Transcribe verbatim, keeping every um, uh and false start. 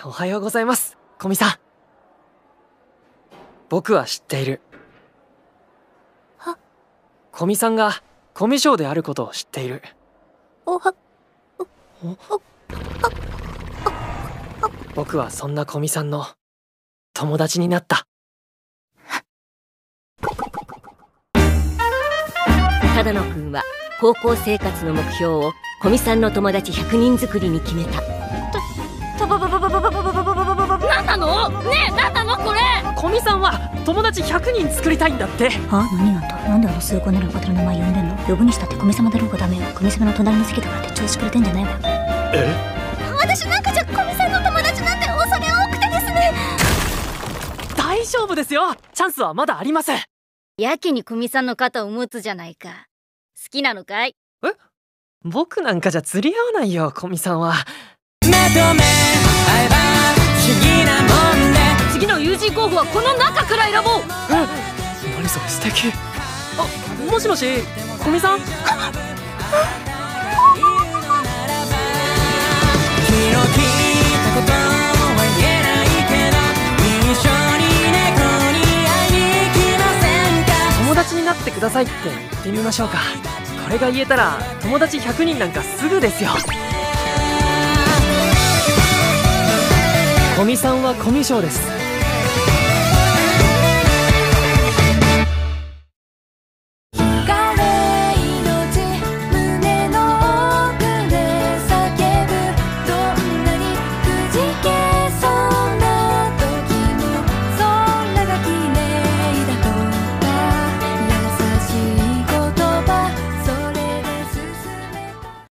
おはようございます、古見さん。僕は知っている。 は古見さんがコミュ障であることを知っている。 おはおお僕はそんな古見さんの友達になった。 只野くんは高校生活の目標を古見さんの友達ひゃくにん作りに決めた。 たばばばばばばばばばばばばばばなんなのねえ、なんなのこれ。 古見さんは友達ひゃくにん作りたいんだって。 は何なんだ。なんであの数個なる方の名前呼んでんの。呼ぶにしたって古見様だろうがダメよ。古見様の隣の席だからって調子くれてんじゃないわよ。 え？ 私なんかじゃ古見さんの友達なんて恐れ多くてですね。 大丈夫ですよ、チャンスはまだあります。 やけに古見さんの肩を持つじゃないか。好きなのかい？ え？僕なんかじゃ釣り合わないよ、古見さんは。 目と目合えば不思議なもんで、 次の友人候補はこの中から選ぼう。 え？何それ、素敵。あ、もしもし、古見さん。 君の聞いたことは言えないけど、一緒に猫に会いに行きませんか。 友達になってくださいって言ってみましょうか。これが言えたら友達ひゃくにんなんかすぐですよ。古見さんはコミュ障です。